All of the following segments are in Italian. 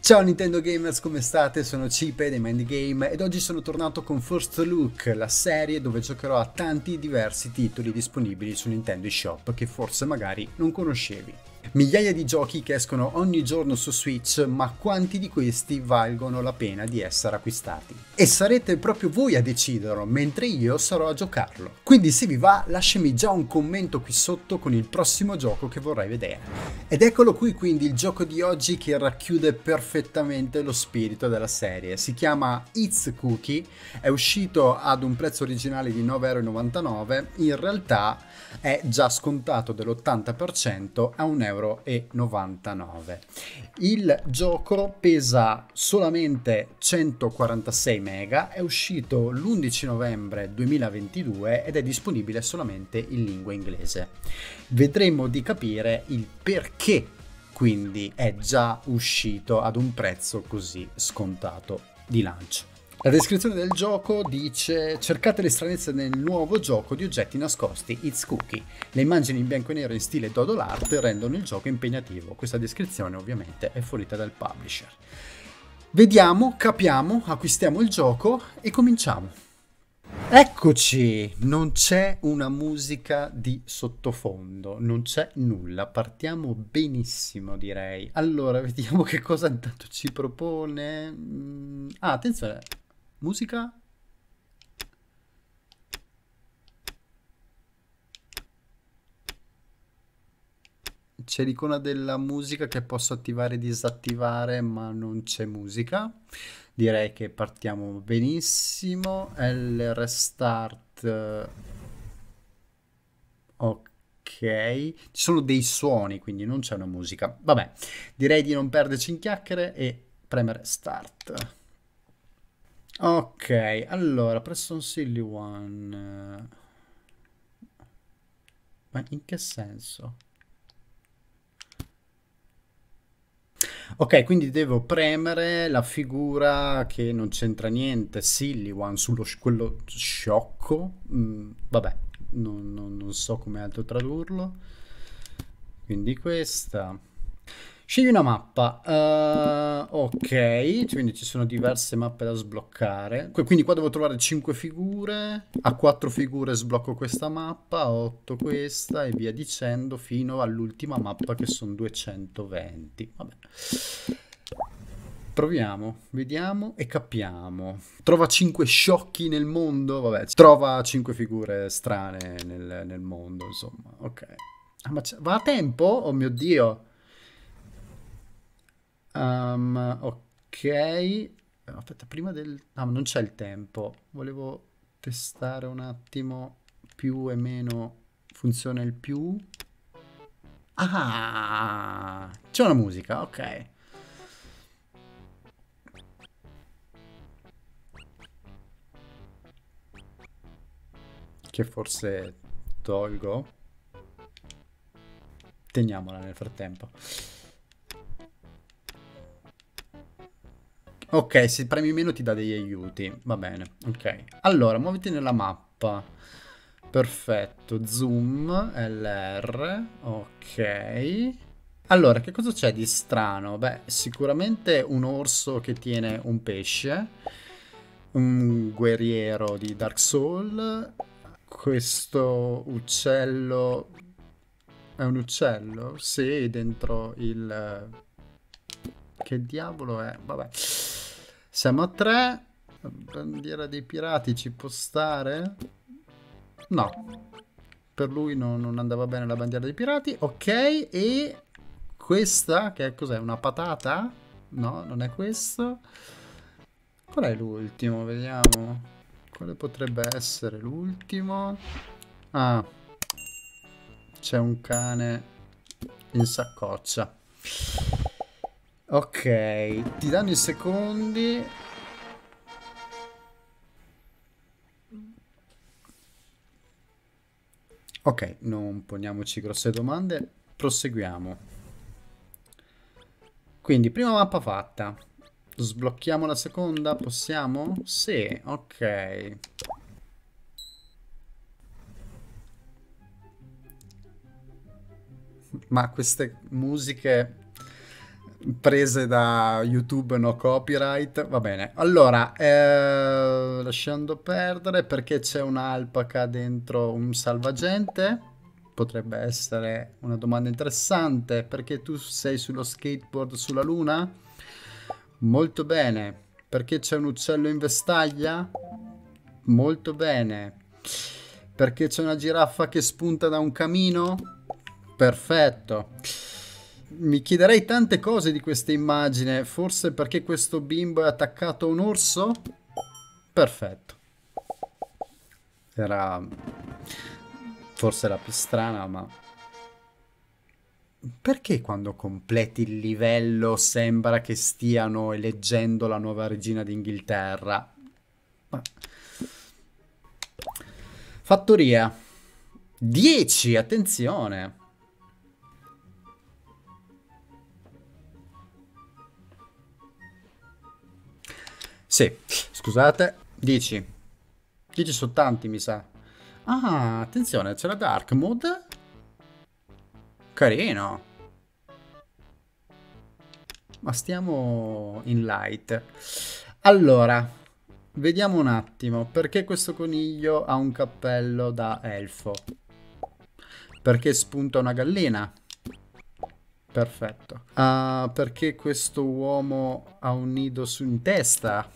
Ciao Nintendo Gamers, come state? Sono Cipe dei Mind Game ed oggi sono tornato con First Look, la serie dove giocherò a tanti diversi titoli disponibili su Nintendo eShop che forse magari non conoscevi. Migliaia di giochi che escono ogni giorno su Switch, ma quanti di questi valgono la pena di essere acquistati? E sarete proprio voi a deciderlo, mentre io sarò a giocarlo. Quindi se vi va, lasciami già un commento qui sotto con il prossimo gioco che vorrai vedere. Ed eccolo qui quindi il gioco di oggi che racchiude perfettamente lo spirito della serie. Si chiama It's Cookie, è uscito ad un prezzo originale di 9,99 €, in realtà è già scontato dell'80% a 1,99 €. Il gioco pesa solamente 146 mega, è uscito l'11 novembre 2022 ed è disponibile solamente in lingua inglese. Vedremo di capire il perché quindi è già uscito ad un prezzo così scontato di lancio. La descrizione del gioco dice: cercate le stranezze nel nuovo gioco di oggetti nascosti It's Cookie. Le immagini in bianco e nero in stile Doodle Art rendono il gioco impegnativo. Questa descrizione ovviamente è fornita dal publisher. Vediamo, capiamo, acquistiamo il gioco e cominciamo. Eccoci, non c'è una musica di sottofondo, non c'è nulla, partiamo benissimo direi. Allora, vediamo che cosa intanto ci propone. Attenzione, musica? C'è l'icona della musica che posso attivare e disattivare, ma non c'è musica. Direi che partiamo benissimo. L restart. Ok. Ci sono dei suoni, quindi non c'è una musica. Vabbè, direi di non perderci in chiacchiere e premere start. Ok, allora, Preston Silly One. Ma in che senso? Ok, quindi devo premere la figura che non c'entra niente, Silly One, quello sciocco. Vabbè, non so come altro tradurlo. Quindi questa. Scegli una mappa. Ok, quindi ci sono diverse mappe da sbloccare. Quindi qua devo trovare 5 figure. A 4 figure sblocco questa mappa, a 8 questa e via dicendo fino all'ultima mappa che sono 220. Vabbè. Proviamo, vediamo e capiamo. Trova 5 sciocchi nel mondo. Vabbè, trova 5 figure strane nel mondo, insomma. Ok. Ah, ma va a tempo? Oh mio Dio. Ok. Aspetta, prima del... Ah, ma non c'è il tempo. Volevo testare un attimo più e meno. Funziona il più. Ah, c'è una musica, ok. Che forse tolgo. Teniamola nel frattempo. Ok, se premi meno ti dà degli aiuti. Va bene, ok. Allora, muoviti nella mappa. Perfetto, zoom, LR, ok. Allora, che cosa c'è di strano? Beh, sicuramente un orso che tiene un pesce, un guerriero di Dark Soul, questo uccello... È un uccello? Sì, dentro il... Che diavolo è? Vabbè. Siamo a 3. Bandiera dei pirati ci può stare? No. Per lui non andava bene la bandiera dei pirati. Ok, e questa che cos'è? Una patata? No, non è questo. Qual è l'ultimo? Vediamo. Quale potrebbe essere l'ultimo? Ah, c'è un cane in saccoccia. Ok, ti danno i secondi. Ok, non poniamoci grosse domande, proseguiamo. Quindi, prima mappa fatta. Sblocchiamo la seconda? Possiamo? Sì, ok. Ma queste musiche prese da YouTube no copyright. Va bene. Allora, lasciando perdere, perché c'è un'alpaca dentro un salvagente? Potrebbe essere una domanda interessante. Perché tu sei sullo skateboard sulla luna? Molto bene. Perché c'è un uccello in vestaglia? Molto bene. Perché c'è una giraffa che spunta da un camino? Perfetto. Mi chiederei tante cose di questa immagine. Forse perché questo bimbo è attaccato a un orso? Perfetto. Era forse la più strana, ma perché quando completi il livello sembra che stiano eleggendo la nuova regina d'Inghilterra? Ma... Fattoria. 10, attenzione. Sì, scusate. 10. 10 sono tanti, mi sa. Ah, attenzione, c'è la Dark Mode. Carino. Ma stiamo in light. Allora, vediamo un attimo. Perché questo coniglio ha un cappello da elfo? Perché spunta una gallina? Perfetto. Ah, perché questo uomo ha un nido su in testa?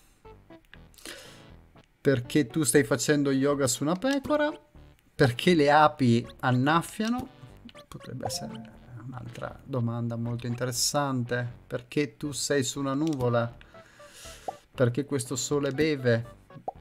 Perché tu stai facendo yoga su una pecora? Perché le api annaffiano? Potrebbe essere un'altra domanda molto interessante. Perché tu sei su una nuvola? Perché questo sole beve?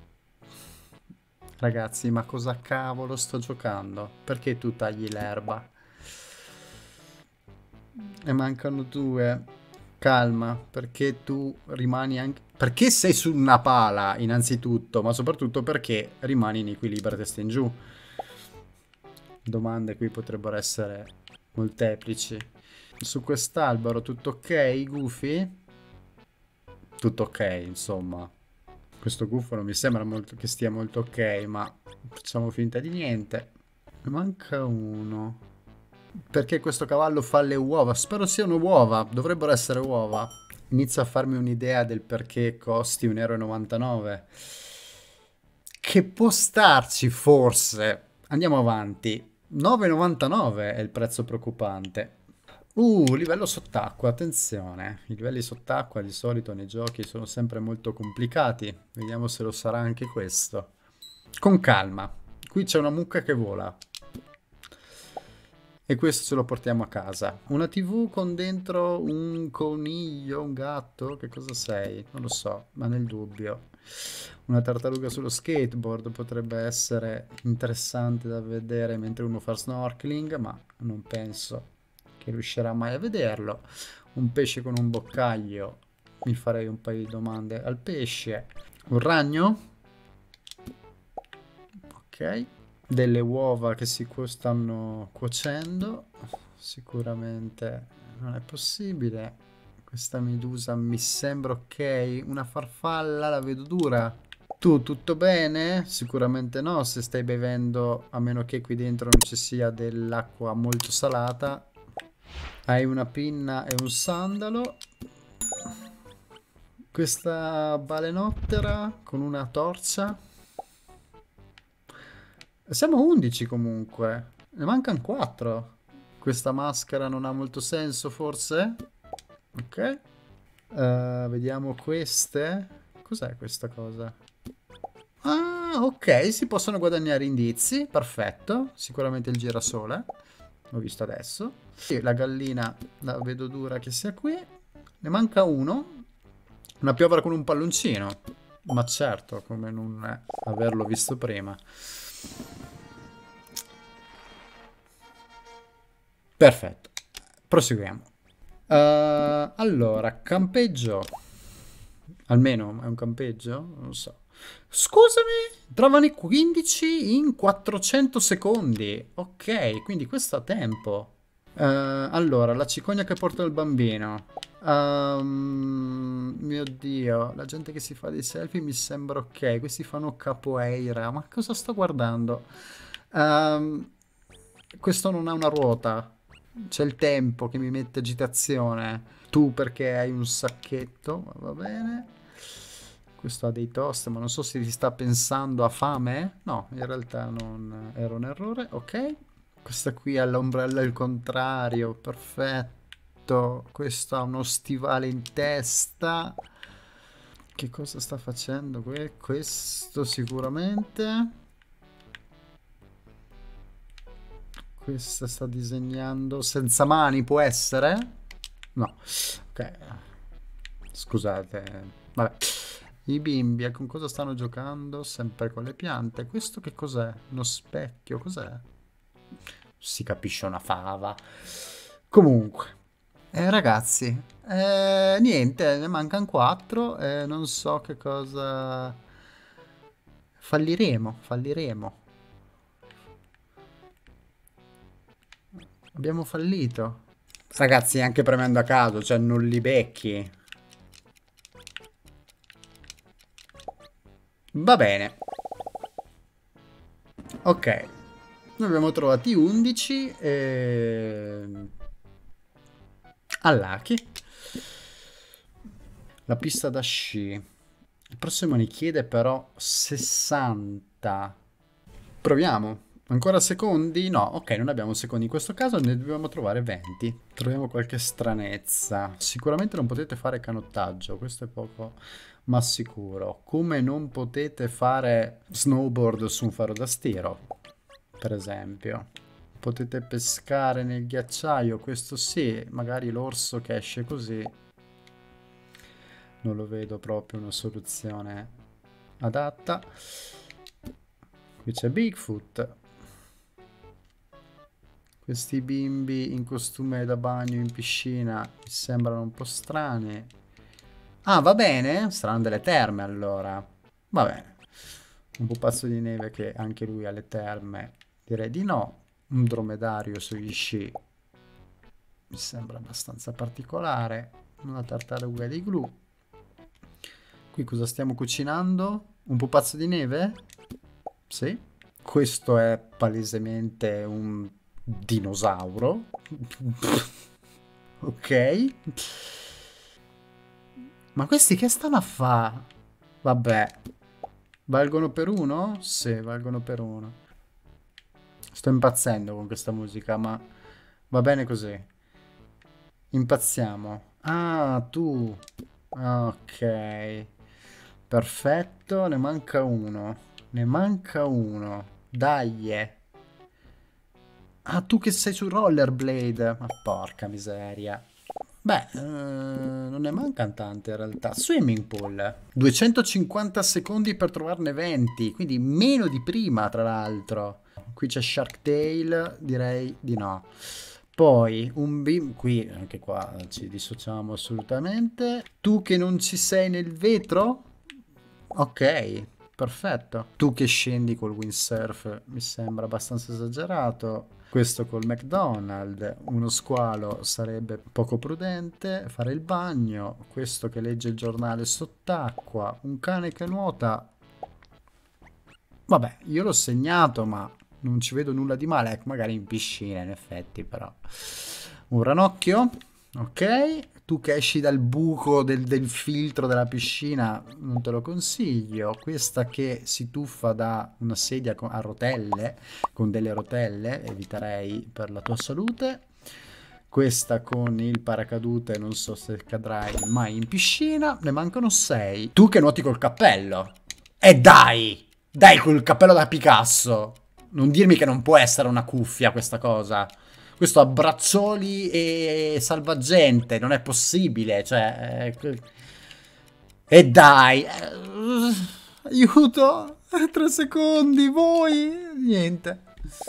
Ragazzi, ma cosa cavolo sto giocando? Perché tu tagli l'erba? Ne mancano due. Calma, perché tu rimani anche... Perché sei su una pala, innanzitutto, ma soprattutto perché rimani in equilibrio a testa in giù. Domande qui potrebbero essere molteplici. Su quest'albero tutto ok, Goofy? Tutto ok, insomma. Questo gufo non mi sembra molto, che stia molto ok, ma facciamo finta di niente. Ne manca uno. Perché questo cavallo fa le uova? Spero siano uova, dovrebbero essere uova. Inizio a farmi un'idea del perché costi 1,99 euro. Che può starci, forse. Andiamo avanti. 9,99 è il prezzo preoccupante. Livello sott'acqua, attenzione. I livelli sott'acqua di solito nei giochi sono sempre molto complicati. Vediamo se lo sarà anche questo. Con calma. Qui c'è una mucca che vola. E questo ce lo portiamo a casa. Una TV con dentro un coniglio, un gatto? Che cosa sei? Non lo so, ma nel dubbio. Una tartaruga sullo skateboard potrebbe essere interessante da vedere mentre uno fa snorkeling, ma non penso che riuscirà mai a vederlo. Un pesce con un boccaglio. Mi farei un paio di domande al pesce. Un ragno? Ok. Delle uova che si stanno cuocendo, sicuramente non è possibile. Questa medusa mi sembra ok. Una farfalla la vedo dura. Tu tutto bene? Sicuramente no, se stai bevendo, a meno che qui dentro non ci sia dell'acqua molto salata. Hai una pinna e un sandalo. Questa balenottera con una torcia. Siamo 11 comunque. Ne mancano 4. Questa maschera non ha molto senso, forse? Ok. Vediamo queste. Cos'è questa cosa? Ah, ok, si possono guadagnare indizi. Perfetto. Sicuramente il girasole. L'ho visto adesso. Sì, la gallina la vedo dura che sia qui. Ne manca uno. Una piovra con un palloncino. Ma certo, come non averlo visto prima. Perfetto, proseguiamo. Allora, campeggio. Almeno è un campeggio? Non lo so. Scusami, trovano i 15 in 400 secondi. Ok, quindi questo ha tempo. Allora, la cicogna che porta il bambino. Mio Dio, la gente che si fa dei selfie mi sembra ok. Questi fanno capoeira. Ma cosa sto guardando? Questo non ha una ruota. C'è il tempo che mi mette agitazione. Tu perché hai un sacchetto, ma va bene. Questo ha dei toast, ma non so se ti sta pensando a fame. No, in realtà non era un errore. Ok. Questa qui ha l'ombrello al contrario, perfetto. Questo ha uno stivale in testa. Che cosa sta facendo? Questo sicuramente. Questa sta disegnando senza mani, può essere? No. Ok. Scusate. Vabbè. I bimbi, con cosa stanno giocando? Sempre con le piante. Questo che cos'è? Uno specchio, cos'è? Si capisce una fava. Comunque. Ragazzi, niente, ne mancano 4. Non so che cosa. Falliremo, falliremo. Abbiamo fallito. Ragazzi, anche premendo a caso, cioè non li becchi. Va bene. Ok. Noi abbiamo trovati 11 All'Aki. La pista da sci. Il prossimo ne chiede però 60. Proviamo. Ancora secondi? No, ok, non abbiamo secondi in questo caso, ne dobbiamo trovare 20. Troviamo qualche stranezza. Sicuramente non potete fare canottaggio, questo è poco ma sicuro. Come non potete fare snowboard su un faro da stiro, per esempio. Potete pescare nel ghiacciaio, questo sì, magari l'orso che esce così. Non lo vedo proprio una soluzione adatta. Qui c'è Bigfoot. Questi bimbi in costume da bagno in piscina mi sembrano un po' strani. Ah, va bene? Saranno delle terme allora. Va bene. Un pupazzo di neve che anche lui ha le terme. Direi di no. Un dromedario sugli sci. Mi sembra abbastanza particolare. Una tartaruga di glu. Qui cosa stiamo cucinando? Un pupazzo di neve? Sì. Questo è palesemente un dinosauro. Ok. Ma questi che stanno a fa? Vabbè. Valgono per uno? Sì, valgono per uno. Sto impazzendo con questa musica, ma va bene così. Impazziamo. Ah, tu. Ok. Perfetto, ne manca uno. Ne manca uno. Dai. Ah, tu che sei su rollerblade. Ma porca miseria. Beh, non ne mancano tante in realtà. Swimming pool. 250 secondi per trovarne 20, quindi meno di prima, tra l'altro. Qui c'è Shark Tale, direi di no. Poi un bim, qui anche qua ci dissociamo assolutamente. Tu che non ci sei nel vetro? Ok, perfetto. Tu che scendi col windsurf mi sembra abbastanza esagerato. Questo col McDonald's, uno squalo sarebbe poco prudente. Fare il bagno, questo che legge il giornale sott'acqua, un cane che nuota. Vabbè, io l'ho segnato, ma non ci vedo nulla di male. Ecco, magari in piscina, in effetti, però. Un ranocchio, ok. Tu che esci dal buco del filtro della piscina, non te lo consiglio. Questa che si tuffa da una sedia a rotelle, con delle rotelle, eviterei per la tua salute. Questa con il paracadute, non so se cadrai mai in piscina. Ne mancano 6. Tu che nuoti col cappello. E dai! Dai col cappello da Picasso! Non dirmi che non può essere una cuffia questa cosa. Questo a braccioli e salvagente, non è possibile, cioè. E dai! Aiuto! 3 secondi, voi? Niente.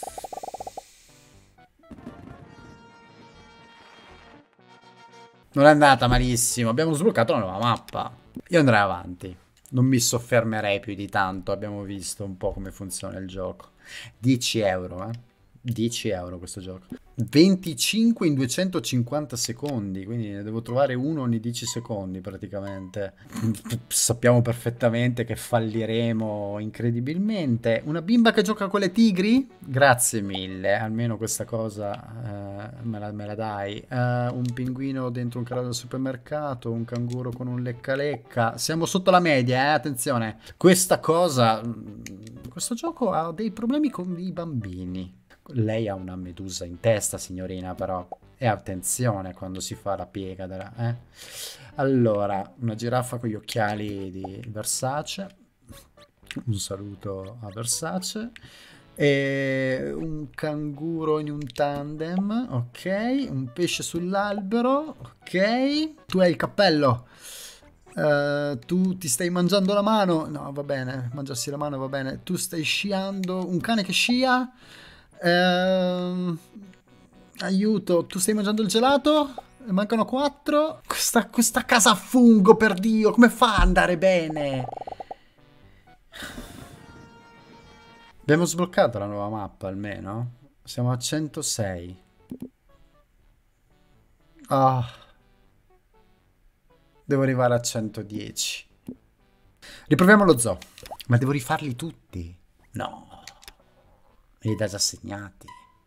Non è andata malissimo, abbiamo sbloccato una nuova mappa. Io andrei avanti. Non mi soffermerei più di tanto, abbiamo visto un po' come funziona il gioco. 10 euro, 10 euro questo gioco. 25 in 250 secondi, quindi ne devo trovare uno ogni 10 secondi praticamente. Sappiamo perfettamente che falliremo incredibilmente. Una bimba che gioca con le tigri? Grazie mille, almeno questa cosa me la dai. Un pinguino dentro un carrello del supermercato, un canguro con un lecca lecca. Siamo sotto la media, attenzione. Questa cosa, questo gioco ha dei problemi con i bambini. Lei ha una medusa in testa, signorina, però. E attenzione quando si fa la piega della. Allora, una giraffa con gli occhiali di Versace. Un saluto a Versace. E un canguro in un tandem, ok. Un pesce sull'albero, ok. Tu hai il cappello. Tu ti stai mangiando la mano. No, va bene, mangiarsi la mano va bene. Tu stai sciando. Un cane che scia. Aiuto, tu stai mangiando il gelato? Ne mancano 4. Questa casa a fungo, per Dio, come fa ad andare bene? Abbiamo sbloccato la nuova mappa almeno. Siamo a 106. Ah, devo arrivare a 110. Riproviamo lo zoo. Ma devo rifarli tutti? No. Me li dà già segnati.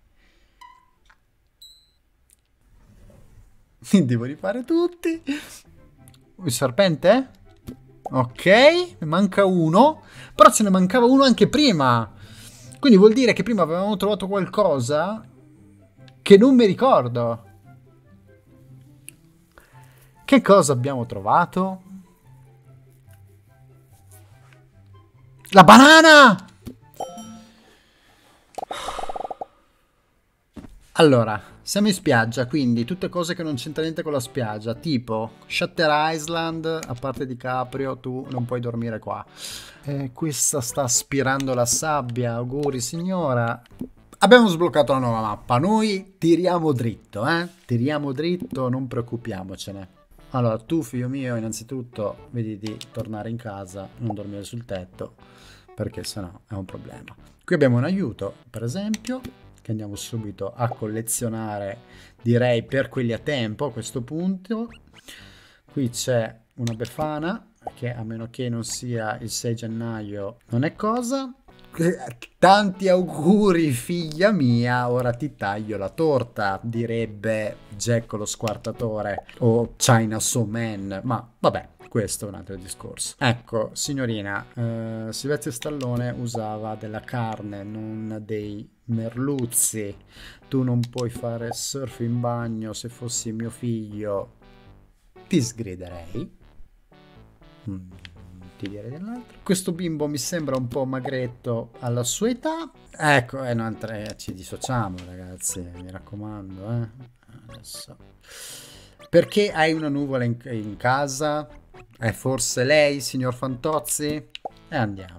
Devo rifare tutti. Il serpente? Ok, ne manca uno. Però ce ne mancava uno anche prima. Quindi vuol dire che prima avevamo trovato qualcosa che non mi ricordo. Che cosa abbiamo trovato? La banana! Allora, siamo in spiaggia, quindi tutte cose che non c'entra niente con la spiaggia, tipo Shutter Island, a parte DiCaprio, tu non puoi dormire qua. Questa sta aspirando la sabbia, auguri signora. Abbiamo sbloccato la nuova mappa, noi tiriamo dritto, Tiriamo dritto, non preoccupiamocene. Allora, tu figlio mio, innanzitutto, vedi di tornare in casa, non dormire sul tetto, perché sennò è un problema. Qui abbiamo un aiuto, per esempio, che andiamo subito a collezionare, direi per quelli a tempo a questo punto. Qui c'è una befana, che a meno che non sia il 6 gennaio non è cosa. Tanti auguri figlia mia, ora ti taglio la torta, direbbe Jack lo squartatore o Chainsaw Man, ma vabbè, questo è un altro discorso. Ecco, signorina, Silvestro Stallone usava della carne, non dei merluzzi. Tu non puoi fare surf in bagno, se fossi mio figlio ti sgriderei. Ti direi dell'altro. Questo bimbo mi sembra un po' magretto alla sua età. Ecco, ci dissociamo ragazzi, mi raccomando. Adesso. Perché hai una nuvola in casa? È forse lei, signor Fantozzi? E andiamo.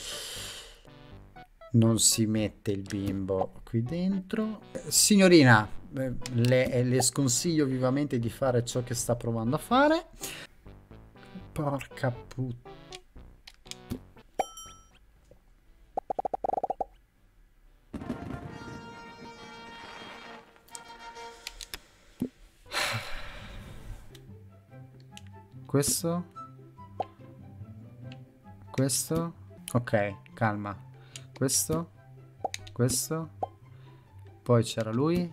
Non si mette il bimbo qui dentro. Signorina, le sconsiglio vivamente di fare ciò che sta provando a fare. Porca puttana. Questo? Questo? Ok, calma. Questo? Questo? Poi c'era lui.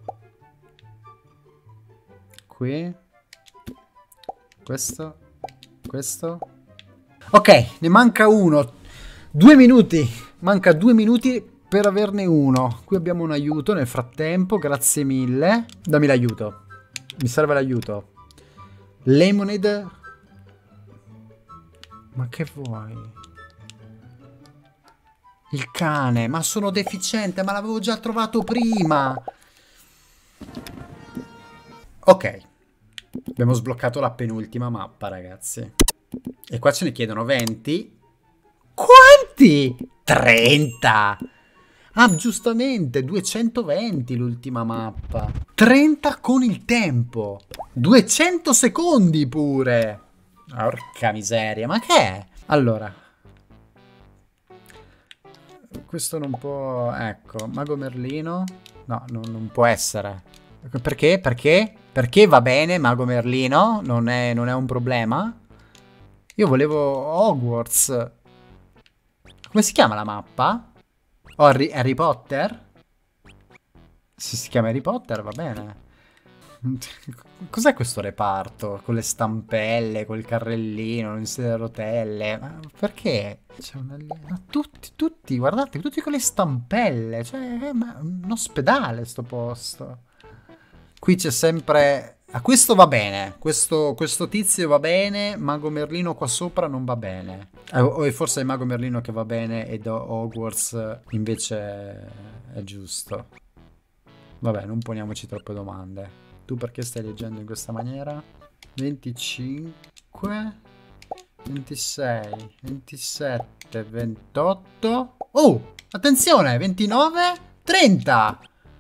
Qui. Questo. Questo. Ok, ne manca uno. 2 minuti. Manca 2 minuti per averne uno. Qui abbiamo un aiuto nel frattempo. Grazie mille. Dammi l'aiuto. Mi serve l'aiuto. Lemonade. Ma che vuoi? Il cane. Ma sono deficiente. Ma l'avevo già trovato prima. Ok. Abbiamo sbloccato la penultima mappa, ragazzi. E qua ce ne chiedono 20. Quanti? 30. Ah, giustamente, 220 l'ultima mappa. 30 con il tempo. 200 secondi pure. Porca miseria, ma che è? Allora. Questo non può... Ecco, Mago Merlino. No, non può essere. Perché? Perché? Perché va bene Mago Merlino? Non è un problema? Io volevo Hogwarts. Come si chiama la mappa? Oh, Harry Potter? Se si chiama Harry Potter, va bene. Cos'è questo reparto? Con le stampelle, col carrellino, in sedia a rotelle? Ma perché? C'è ma tutti, guardate, tutti con le stampelle. Cioè, ma un ospedale sto posto. Qui c'è sempre... A questo va bene, questo tizio va bene, Mago Merlino qua sopra non va bene. O forse è Mago Merlino che va bene ed Hogwarts invece è giusto. Vabbè, non poniamoci troppe domande. Tu perché stai leggendo in questa maniera? 25, 26, 27, 28... Oh, attenzione, 29, 30!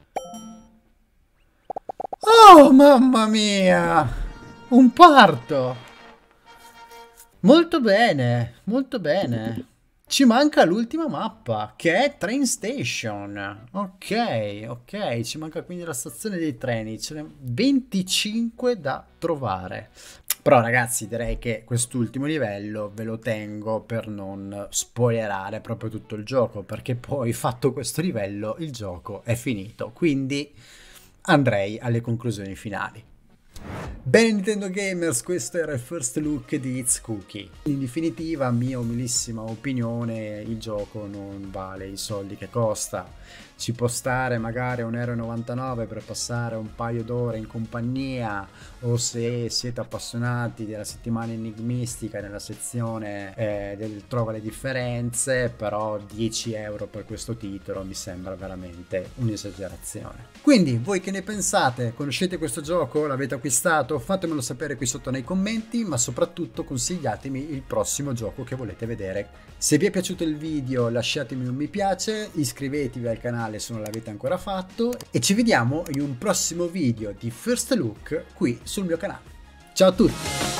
Oh, mamma mia! Un parto! Molto bene, molto bene. Ci manca l'ultima mappa, che è Train Station. Ok, ci manca quindi la stazione dei treni. Ce ne 25 da trovare. Però ragazzi, direi che quest'ultimo livello ve lo tengo per non spoilerare proprio tutto il gioco, perché poi fatto questo livello il gioco è finito. Quindi andrei alle conclusioni finali. Bene Nintendo Gamers, questo era il first look di It's Cookie. In definitiva, mia umilissima opinione, il gioco non vale i soldi che costa. Ci può stare magari 1,99 € per passare un paio d'ore in compagnia, o se siete appassionati della settimana enigmistica nella sezione del trova le differenze, però 10 € per questo titolo mi sembra veramente un'esagerazione. Quindi voi che ne pensate? Conoscete questo gioco? L'avete acquistato? Fatemelo sapere qui sotto nei commenti, ma soprattutto consigliatemi il prossimo gioco che volete vedere. Se vi è piaciuto il video lasciatemi un mi piace, iscrivetevi al canale se non l'avete ancora fatto e ci vediamo in un prossimo video di First Look qui sul mio canale. Ciao a tutti!